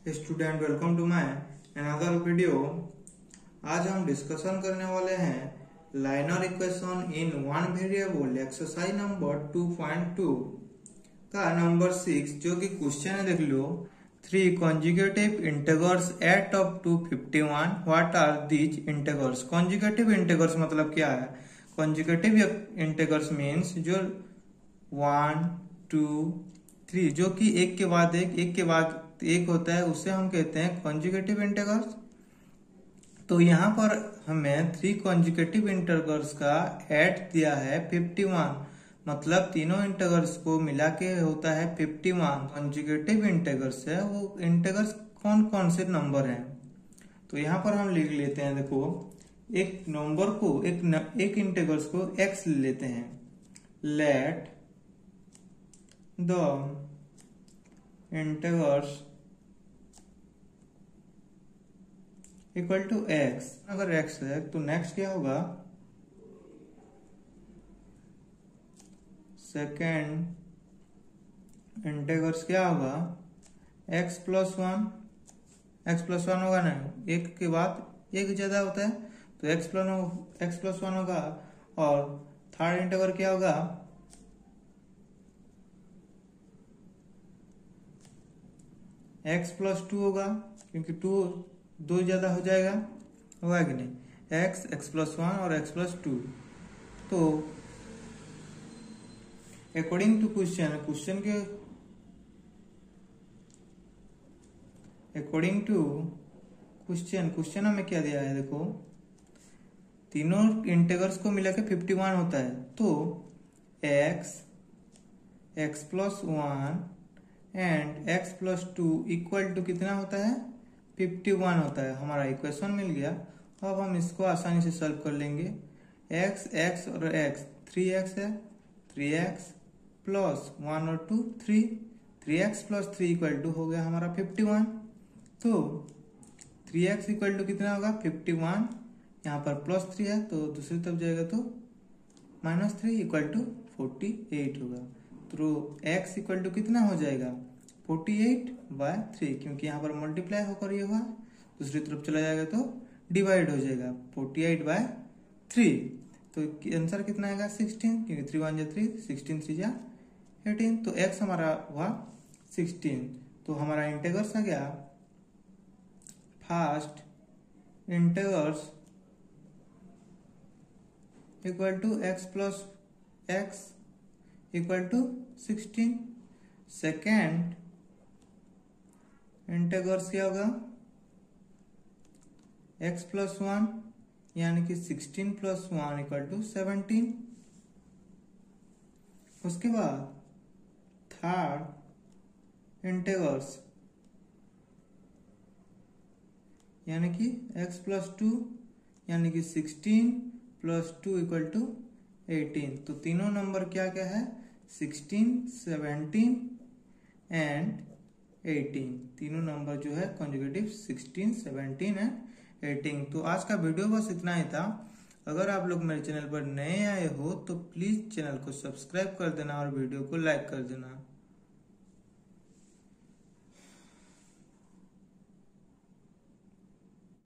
Student welcome to my another video. आज हम discussion करने वाले हैं linear equation in one variable exercise number 2.2 का नंबर 6, जो कि क्वेश्चन है देख लो। 3 conjugative integers add up to 51, what are these integers. Conjugative integers मतलब क्या है? कॉन्जुगेटिव इंटीजर्स मीन्स जो 1, 2, 3 जो कि एक के बाद एक होता है, उसे हम कहते हैं कॉन्जुगेटिव इंटीजर्स। तो यहाँ पर हमें 3 कॉन्जुगेटिव इंटीजर्स का एड दिया है 51, मतलब तीनों इंटीजर्स को मिला के होता है 51। कॉन्जुगेटिव इंटीजर्स है, वो इंटीजर्स कौन कौन से नंबर हैं? तो यहाँ पर हम लिख लेते हैं, देखो एक नंबर को एक इंटीजर्स को x ले लेते हैं। Let the integers equal to x। अगर x है तो नेक्स्ट क्या होगा? सेकेंड इंटीजर्स क्या होगा? x प्लस 1 होगा ना, एक के बाद एक ज्यादा होता है तो x प्लस 1 होगा। और थर्ड इंटीजर क्या होगा? x प्लस 2 होगा, क्योंकि 2 ज्यादा हो जाएगा, होगा कि नहीं? x प्लस 1 और x प्लस 2। तो अकॉर्डिंग टू क्वेश्चन हमें क्या दिया है? देखो तीनों इंटीजर्स को मिला के 51 होता है, तो x plus 1 and x plus 2 equal to कितना होता है? 51 होता है। हमारा इक्वेशन मिल गया। अब हम इसको आसानी से सॉल्व कर लेंगे। x और x 3x है, 3x प्लस 1 और 2 3x प्लस 3 इक्वल टू हो गया हमारा 51। तो 3x इक्वल टू कितना होगा? 51। यहाँ पर प्लस 3 है तो दूसरी तरफ जाएगा तो -3 इक्वल टू 48 होगा। तो x इक्वल टू कितना हो जाएगा? 48/3, क्योंकि यहाँ पर मल्टीप्लाई होकर ये हुआ, दूसरी तरफ चला जाएगा तो डिवाइड हो जाएगा 48/3। तो आंसर कितना आएगा? 16, क्योंकि 3 1 3, 16 3 18। तो x हमारा हुआ 16। तो हमारा इंटीजर्स आ गया first integers equal to x plus x equal to 16। Second integers क्या होगा? x प्लस 1 यानी कि 16 प्लस 1 इक्वल टू 17। उसके बाद थर्ड इंटीजर्स यानी कि x प्लस 2 यानी कि 16 प्लस 2 इक्वल टू 18। तो तीनों नंबर क्या क्या है? 16, 17 एंड 18। तीनों नंबर जो है कॉन्जुगेटिव 16, 17 एंड 18। तो आज का वीडियो बस इतना ही था। अगर आप लोग मेरे चैनल पर नए आए हो तो प्लीज चैनल को सब्सक्राइब कर देना और वीडियो को लाइक कर देना।